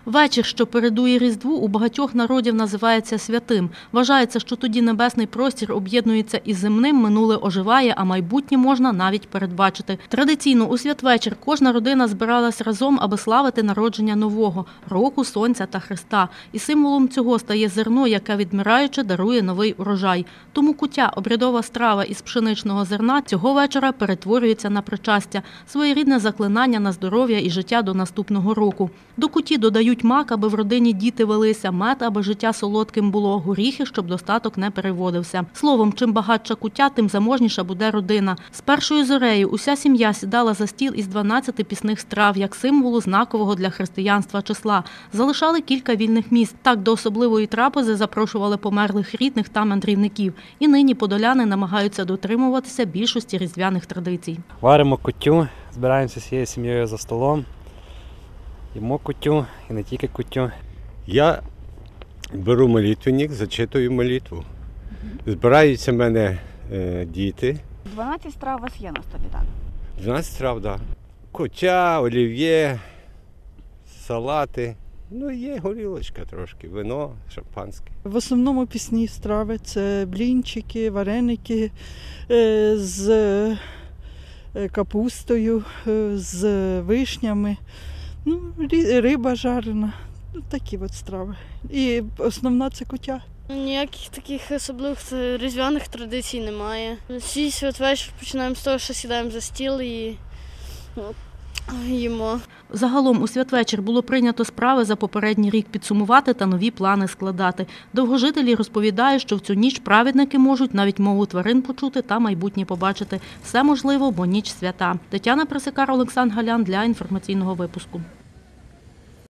Вечір, що передує Різдву, у багатьох народів називається святим. Вважається, що тоді небесний простір об'єднується із земним, минуле оживає, а майбутнє можна навіть передбачити. Традиційно у святвечір кожна родина збиралась разом, аби славити народження нового – року, сонця та Христа. І символом цього стає зерно, яке, відмираючи, дарує новий урожай. Тому куття – обрядова страва із пшеничного зерна – цього вечора перетворюється на причастя – своєрідне заклинання на здоров'я і життя до наступного року. До куті додають мак, аби в родині діти велися, мед, аби життя солодким було, горіхи, щоб достаток не переводився. Словом, чим багатша куття, тим заможніша буде родина. З першою зорею уся сім'я сідала за стіл із 12 пісних страв, як символу знакового для християнства числа. Залишали кілька вільних місць. Так до особливої трапези запрошували померлих рідних та мандрівників. І нині подоляни намагаються дотримуватися більшості різдвяних традицій. Варимо куттю, збираємося всією сім'єю за столом. Їмо куттю і не тільки куттю. Я беру молитвенник, зачитую молитву. Збираються в мене діти. 12 страв у вас є на столі, так? 12 страв, так. Куття, олів'є, салати. Ну, є горілочка трошки, вино, шампанське. В основному пісні страви – це блінчики, вареники з капустою, з вишнями. Ну, риба жарена, ну, такі от страви. І основна – це куття. Ніяких таких особливих різдвяних традицій немає. Всі святвечір починаємо з того, що сідаємо за стіл і їмо. Загалом у святвечір було прийнято справи за попередній рік підсумувати та нові плани складати. Довгожителі розповідають, що в цю ніч праведники можуть навіть мову тварин почути та майбутнє побачити. Все можливо, бо ніч свята. Тетяна Присикар, Олександр Галян для інформаційного випуску.